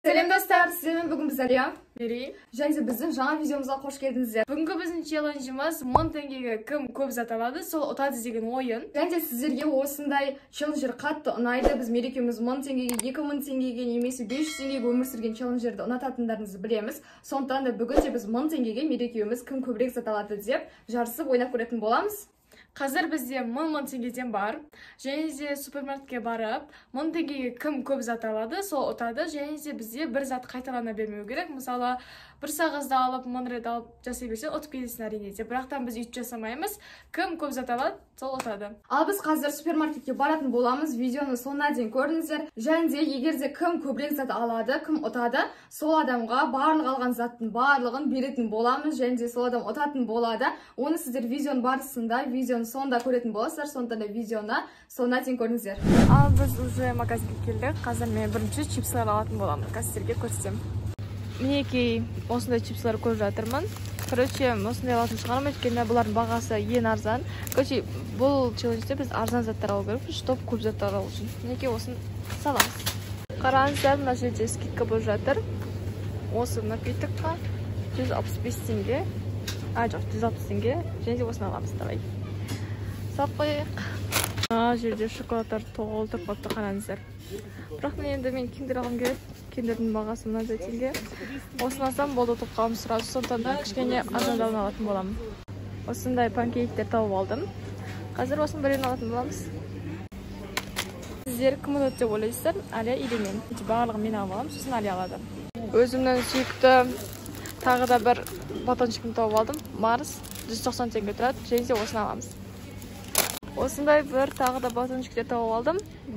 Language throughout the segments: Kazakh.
Selam dostlar, sizlerle bugün bizler ya. Meri. Және біздің жаңа видеомызға қош келдіңіздер. Бүгінгі біздің челленджіміз 1000 теңгеге кім көп зат алады, сол ұтады деген ойын. Және сіздерге осындай челленджер қатты ұнайды. Біз мерекеміз 1000 теңгеге, 2000 теңгеге немесе 500 теңгеге өмір сүрген челленджерді ұнататындарыңызды білеміз. Сондықтан да бүгін де біз 1000 теңгеге мерекеміз кім көбірек зат алады деп жарысып ойнап көретін боламыз. Қазір бізде 1000 теңгеден бар. Және де супермаркетке барып, 1000 теңгеге кім көп зат алады, сол ұтады. Және де бізде бір зат қайталана бермеу керек. Мысалы, бір сағызды алып, 1000 рет алып жасай берсе, ұтып кетесің әрине. Бірақтан біз үйтіп жасамаймыз. Кім көп зат алады, сол ұтады. Ал біз қазір супермаркетке баратын боламыз. Видеоны соңына дейін көріңіздер. Және де егер де кім көбірек зат алады, кім ұтады, сол адамға барлық алған заттың барлығын беретін боламыз. Және де сол адам ұтатын болады. Оны сіздер видеоның барысында, видеоның соңында көретін боласыздар. Сондықтан да видеоны соңына дейін көріңіздер. Ал біз уже магазинге келдік. Қазір мен бірінші чипсылар алатын боламын. Қазір сіздерге көрсетемін. Мінекей осындай чипсылар көріп жатырмын. Короче, осындай алатын шығармын, өйткені бұлардың бағасы ең арзан. Короче, бұл челленджде біз арзан заттар алу керек, чтобы көп заттар алу үшін. Мінекей осын саламыз. Қараңыздар, мына жерде скидка болып жатыр. Осы напитокқа 165 теңге. Жоқ, 160 теңге. Және де осыны аламыз. Давай. Салып қойайық. Мына жерде шоколадтар толтырып қойыпты, қараңыздар. Бірақ енді мен киндер алғым келеді. Киндердің бағасы мынадай теңге. Осыны алсам болды, ұтып қаламын сразу. Сондықтан да кішкене арзандауын алатын боламын. Осындай панкейктер тауып алдым. Қазір осыны бірін алатын боламыз. Сіздер кім ұтады деп ойлайсыздар? Әлия или мен. Барлығын мен алып аламын, сосын Әлия алады. Өзімнің сүйікті тағы да бір батончикін тауып алдым. Марс 190 теңге тұрады. Және де осыны аламыз. Осындай бір тағы да батончиктер тауып алдым.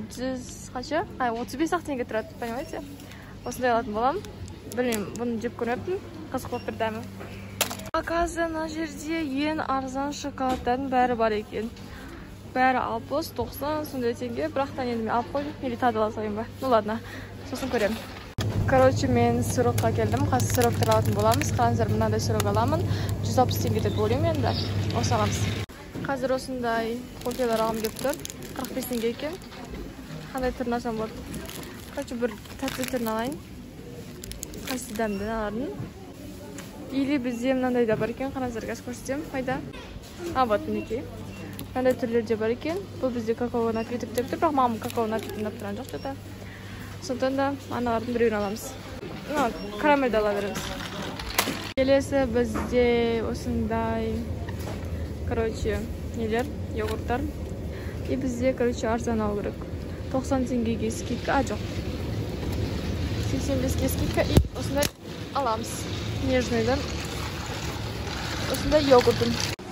35 теңге тұрады, понимаете? Осындай алатын болам. Білмеймін, бұны жеп көрмеппін. Қызық болып бір дәмі. Қазір мына жерде ең арзан шоколадтардың бәрі бар екен. Бәрі 60-90 сондай теңге. Бірақтан енді мен алып қойдым. Или тадыла салайын ба? Ну ладно, сосын көремін. Короче, мен сырокқа келдім. Қазір сыроктар алатын боламыз. Қазір мынандай сырок аламын. 160 теңге деп ойлаймын енді. Осы аламыз. Қазір осындай кофелер алғым келіп тұр. 45 теңге екен. Қандай түрін алсам болады? Короче, бір тәтті түрін алайын. Қайсы дәмді алардың. Или бізде мынандай да бар екен. Қараңыздар, қазір көрсетемін. Қайда? Вот мінекей. Мынандай түрлерде бар екен. Бұл бізде какао напиток деп тұр. Бірақ мамам какао напиток ұнап тұрған жоқ та. Сондықтан да аналардың біреуін аламыз. Карамельді ала береміз. Келесі бізде осындай, короче, нелер, йогурттар. И бізде, короче, арзан алу керек. 90 теңгеге скидка, жоқ. 85-ге скидка и осындай аламыз. Нежныйдан. Осындай йогуртын.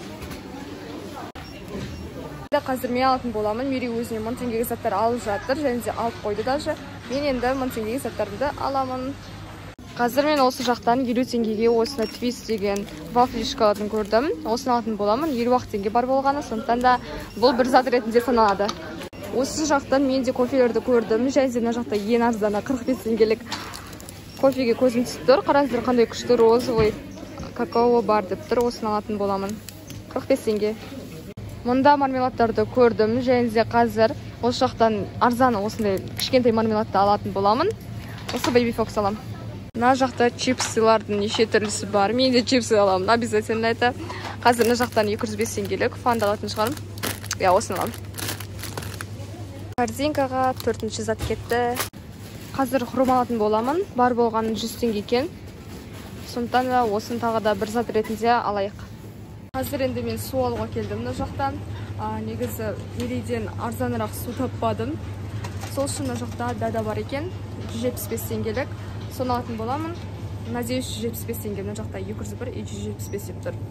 Қазір мен алатын боламын. Мери өзіне 1000 теңгеге заттар алып жатыр. Және де алып қойды даже. Мен енді 1000 теңгеге заттарымды аламын. Қазір мен осы жақтан 50 теңгеге осына твист деген вафли шоколадын көрдім. Осыны алатын боламын. 50 теңге бар болғаны. Сондықтан да бұл бір зат ретінде саналады. Осы жақтан мен де кофелерді көрдім. Және де мына жақта ең арзаны 45 теңгелік кофеге көзім түсіп тұр. Қараңыздар, қандай күшті розовый какао бар деп тұр. Осыны алатын боламын. 45 теңге. Мұнда мармеладтарды көрдім. Және де қазір осы жақтан арзаны осындай кішкентай мармеладты алатын боламын. Осы Baby Fox алам. Мына жақта чипсылардың неше түрлісі бар. Мен де чипсы аламын. Обязательно это. Қазір мына жақтан 205 теңгелік фанда алатын шығарым. Я осыны аламын. Корзинкаға 4-ші зат кетті. Қазір хром алатын боламын. Бар болғаны 100 теңге екен. Сондықтан да осыны тағы да бір зат ретінде алайық. Қазір енді мен су алуға келдім мына жақтан. Негізі Мериден арзанырақ су таппадым. Сол үшін мына жақта дада бар екен. 175 теңгелік. Соны алатын боламын. Надеюсь, 175 теңге. Мына жақта 201 и 175 деп тұр.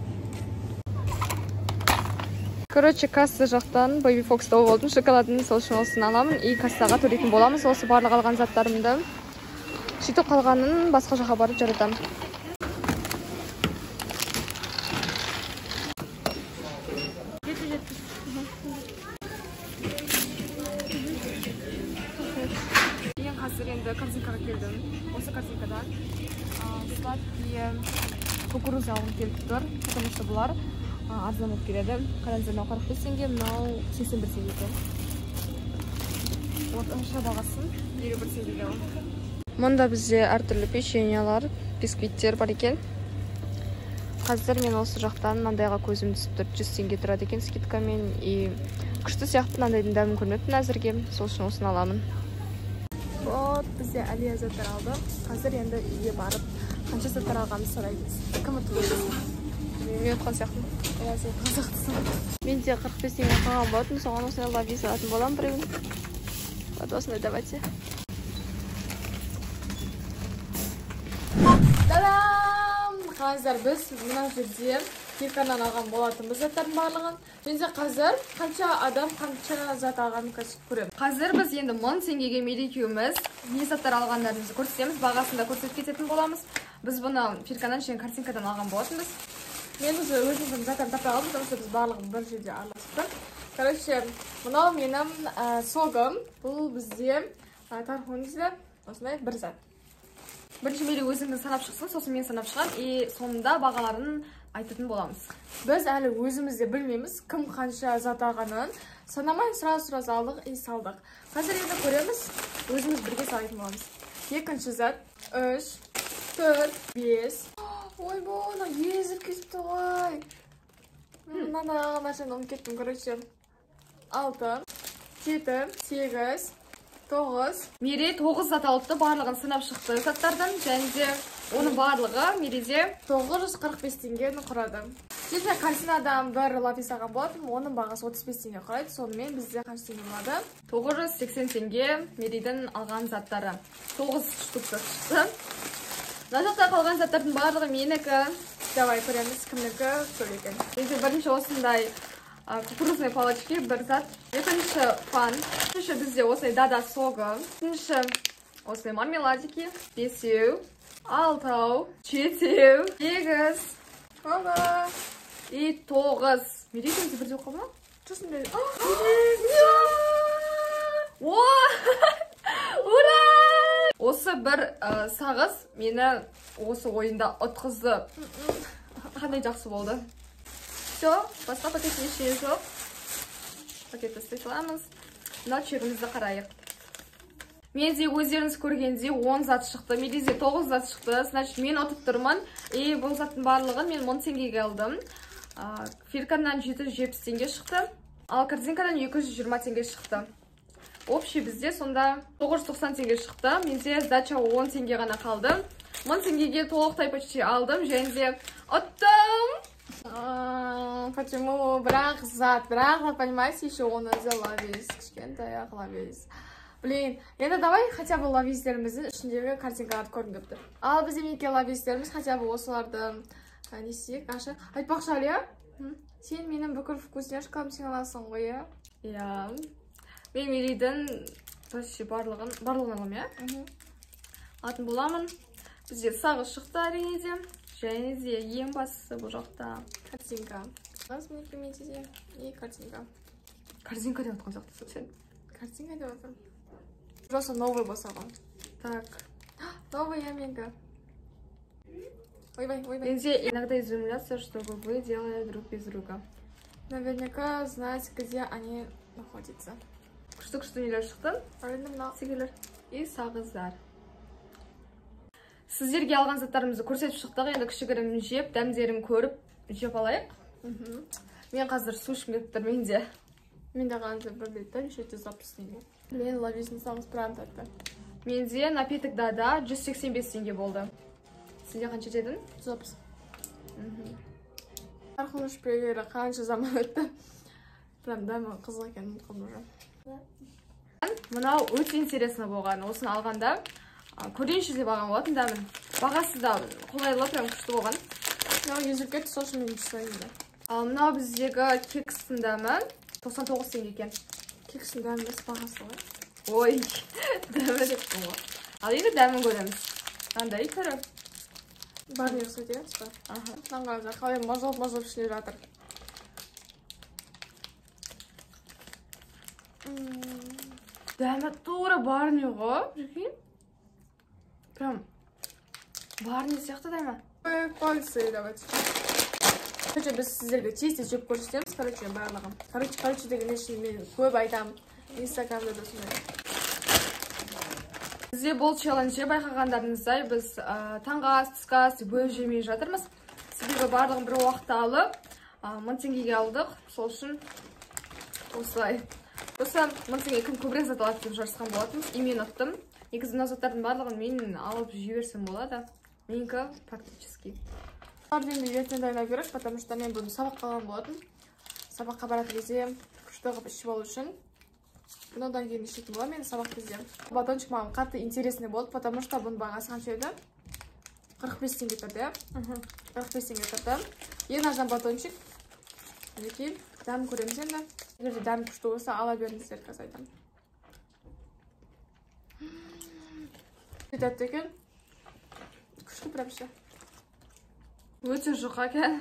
Короче, касса жақтан Baby Fox тауып алдым шоколадын, сол үшін осыны аламын. И кассаға төлейтін боламыз. Осы барлық алған заттарымды. Сөйтіп қалғанын басқа жаққа барып жаратамын. Мен қазір енді корзинкаға келдім. Осы корзинкадан сладкие кукуруза алғым келіп тұр. Потому что бұлар арзан болып келеді. Қараңыздар, мынау 45 теңге, мынау 81 теңге екен. Вот, ошқа бағасын 51 теңгеге аламын. Мұнда бізде әртүрлі печеньялар, бисквиттер бар екен. Қазір мен осы жақтан мынандайға көзім түсіп тұр. 100 теңге тұрады екен скидкамен. И күшті сияқты мынандайдың дәмін көрмеппін әзірге. Сол үшін осыны аламын. Вот, бізде әлия заттар алдық. Қазір енді үйге барып, қанша заттар алғанымызды сұраймыз. Кім ұтып отырсың? Мен ұтқан сияқтымын. Иә, сен қызықтысың. Менде 45 теңге қалған болатын, соған осындай лавис алатын боламын біреуін. Вот осындай давайте. Қазір біз мына жерде Фиркадан алған болатынбыз заттардың барлығын. Және қазір қанша адам қанша зат алғанын көреміз. Қазір біз енді 1000 теңгеге мерекеуміз не заттар алғандарымызды көрсетеміз, бағасында көрсетіп кететін боламыз. Біз бұны Фиркадан және картинкадан алған болатынбыз. Мен өзіміздің заттарын таппай алдым, потому что біз барлығын бір жерде араластық. Короче, мынау менің согым. Бұл бізде тархунызда осындай бір зат. Бірінші мейлі өзіңді санап шықсын, сосын мен санап шығам, и соңында бағаларын айтатын боламыз. Біз әлі өзімізде білмейміз, кім қанша зат алғанын. Санамай сұраз алдық и салдық. Қазір енді көреміз, өзіміз бірге салайтын боламыз. Екінші зат 3, 4, 5. Ой, бұны езіп кетіпті ғой. Мынандай алған нәрсені ұмытып кеттім, короче. 6, 7, 8, 9. Мере 9 зат алыпты, барлығын сынап шықты заттардан, және де оның барлығы Мереде 945 теңгені құрады. Жеті картинадан бір лапис алған болатын, оның бағасы 35 теңге құрайды. Сонымен бізде қанша теңге болады? 980 теңге Мереден алған заттары. 9 штук шықты. Мына жақта қалған заттардың барлығы менікі. Давай көреміз, кімнікі көп екен. Енді бірінші осындай кукурузные палочки, бір зат. Екінші пан. Үшінші бізде осындай дада согы. Үшінші осындай мармеладики. 5, 6, 7, 8, ала. И 9. Мерекемізде бірде оқы ма? Жосын бері. Ура! Осы бір сағыз мені осы ойында ұтқызды. Қандай жақсы болды. Все, басқа пакетте ештеңе жоқ. Пакетті істей саламыз. Мына чегімізді қарайық. Менде өздеріңіз көргенде 10 зат шықты. Менде 9 зат шықты. Значит, мен ұтып тұрмын. И бұл заттың барлығын мен 1000 теңгеге алдым. Фиркадан 770 теңге шықты. Ал картинкадан 220 теңге шықты. Общий бізде сонда 990 теңге шықты. Менде сдача 10 теңге ғана қалды. 1000 теңгеге толықтай почти алдым. Және де ұттым. Почему? Бірақ зат, понимаете, еще он взяла весь. Кішкентай ақ весь. Блин, енді давай хотя бы лавистеріміздің ішіндегі картинкаларды көрініп тұр. Ал бізде неке лавистеріміз хотя бы осыларды не істейік, ашық. Айтпақшы Алия, сен менің бүкіл вкусняшкам сен аласың ғой, иә? Иә. Мен Мерейдің почти барлығын аламын, иә? Атын боламын. Бізде сағыз шықты әрине де. Және де ең бастысы бұл жақта картинка. Аз мінеке менде и картинка. Картинка деп отқан сияқты сен. Картинка деп отқан. Просто новый босаған. Так. Новый яменка. Ойбай. Менде иногда изумляться, что вы делаете друг без друга. Наверняка знаете, где они находятся. Күшті нелер шықты. Сигелер. И сағыздар. Сіздерге алған заттарымызды көрсетіп шықтық. Енді кішігірім жеп, дәмдерін көріп жеп алайық. Мен қазір су ішім кетіп тұр менде. Менде қанша бір беттен 760 теңге. Мен лависін сағыз прям татты. Менде напиток дада 185 теңге болды. Сізде қанша дедің? 160. Арқылы ішпегері қанша заман өтті. Прям дәмі қызық екен ұмытқым. Мынау өте интересно болған. Осыны алғанда көрейінші деп алған болатын дәмін. Бағасы да қолайлы, прям күшті болған. Мынау езіп кетті, сол үшін мен түсінайын. Ал мынау біздегі кекстің дәмі 99 теңге екен. Кекстің дәмі бәс бағасы ғой. Ой, дәмі деп тұңғы. Ал енді дәмін көреміз. Қандай түрі? Барын еқсі деген тұспа. Нанға қалай мазалып ішіне жатыр. Дәмі тура барни ғой, жүрген. Прям барни сияқты дәмі. Пальцы давайте. Короче, біз сіздерге тез жеп көрсетеміз. Короче, барлығын. Короче деген үшін мен көп айтамын. Инстаграмда да сондай. Бізде бұл челленджде байқағандарыңыздай біз таңғы ас, түскі ас бөліп жемей жатырмыз. Себебі барлығын бір уақытта алып, 1000 теңгеге алдық. Сол үшін осылай. Осы 1000 теңге кім көбірек зат алады деп жарысқан болатынбыз. И мен ұттым. Негізі мына заттардың барлығын мен алып жіберсем болады. Менікі практически. Енді ертең дайындау керек, потому что мен бұны сабаққа алған болатын. Сабаққа баратын кезде күшті қылып ішіп алу үшін. Бұдан кейін ішетін болады мен сабақ кезде. Батончик маған қатты интересный болды, потому что бұның бағасы қанша еді? 45 теңге тұрды. 45 теңге тұрды. Ең арзан батончик. Мінекей, дәмін көреміз енді. Егер де дәмі күшті болса, ала беріңіздер, қазір айтамын. Тәтті екен. Күшті прям-ше. Өте жұқа екен.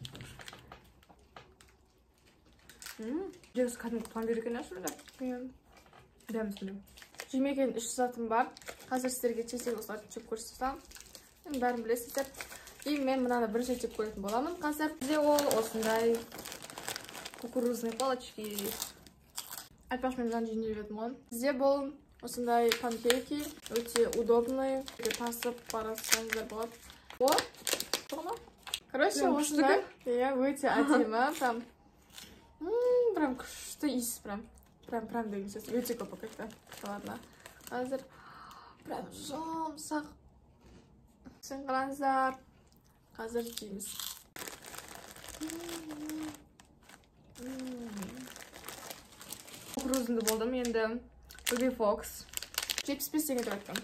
Жеміс кәдімгі пломбир екен ашырда. Дәміз білем. Жемеген 3 затым бар. Қазір сіздерге чесек осыларды жеп көрсетсем. Бәрін білесіздер. И мен мынаны бірінші жеп көретін боламын қазір. Бізде ол осындай кукурузный палочки. Айтпақшы мен мынаны жеңдеп едім ғой. Бізде бұл осындай панкейки. Өте удобный. Тасып барасаңыздар болады. О, тұғына? Короче, осындай. Өте әдемі. Прям күшті иіс. Прям деген сөз. Өте көп пакетті. Ладно. Қазір прям жұмсақ. Сен қараңыздар. Қазір жейміз. Кукурузынды болдым енді. Baby Fox. 75 теңге тұрады.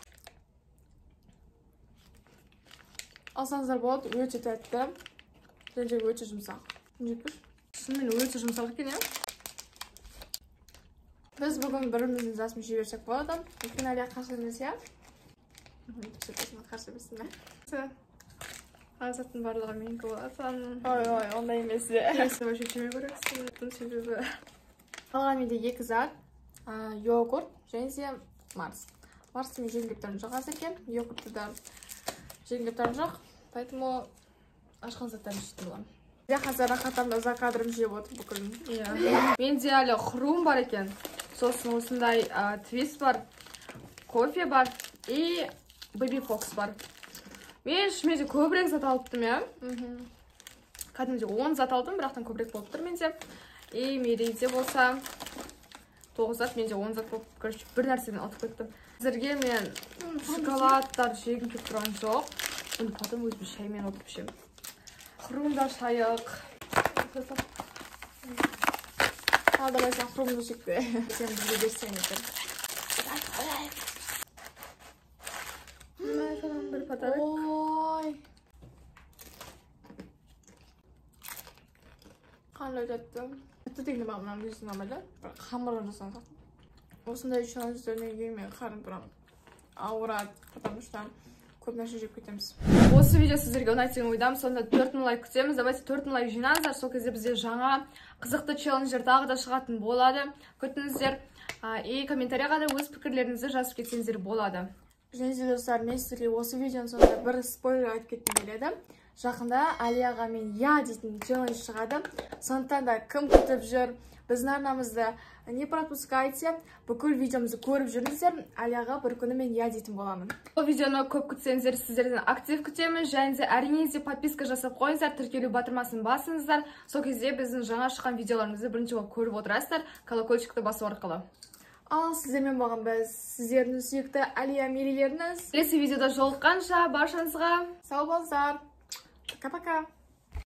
Алсаңыздар болады, өте тәтті. Және өте жұмсақ. Шынымен өте жұмсақ екен, иә? Біз бүгін біріміздің засын жіберсек болады. Өйткені әлия қарсы емес, иә? Қарсы емесіне. Азаттың барлығы менікі болатын. Ой, ондай емес. Кесі өшіп жеме көрексің. Себебі алған менде 2 зат. Йогурт және де Марс. Марсты мен жеңгеп тұрын жоқ әзірге. Йогуртты да жеңгеп тұрын жоқ. Поэтому ашқан заттарын ішетін боламын. Қазір рахатамда за кадрым жеп отыр бүкілін. Менде әлі хрум бар екен. Сосын осындай твист бар, кофе бар и Baby Fox бар. Мен шыменде көбірек зат алыптым, я? Кәдімде 10 зат алдым, бірақтан көбірек болып тұр менде. И мерейде болса 9 зат, менде 10 зат болып, короче, бір нәрседен алып кеттім. Әзірге мен шоколадтар жегім келіп тұрған жоқ. Оны потом өзім шаймен отырып ішемін. Хрумда шайық. Давай сен хрумды шекті. Сен бізге берсен екен. Бір подарок. Ой. Қандай тәтті. Тәтті дегенде маған мынаны жесін алмайды. Қамырын жасансақ. Осындай челлендждерден кейін мен қарым тұрам ауырады, потому что көп нәрсе жеп кетеміз. Осы видео сіздерге ұнайды деген ойдамын. Сонда 4000 лайк күтеміз. Давайте 4000 лайк жинаңыздар. Сол кезде бізде жаңа қызықты челлендждер тағы да шығатын болады. Күтіңіздер. И комментарияға да өз пікірлеріңізді жазып кетсеңіздер болады. Және де достар, мен сіздерге осы видеоның соңында бір спойлер айтып кеткім келеді. Жақында Алияға мен я дейтін челлендж шығады. Сондықтан да кім күтіп жүр, біздің арнамызды не пропускайте, бүкіл видеомызды көріп жүріңіздер. Алияға бір күні мен я дейтін боламын. Бұл видеоны көп күтсеңіздер, сіздерден актив күтеміз. Және де әрине де подписка жасап қойыңыздар, тіркелу батырмасын басыңыздар. Сол кезде біздің жаңа шыққан видеоларымызды бірінші болып көріп отырасыздар, колокольчикті басу арқылы. Ал сіздермен болған біз сіздердің сүйікті Алия мерейлеріңіз. Келесі видеода жолыққанша баршаңызға сау болыңыздар. Пока-пока.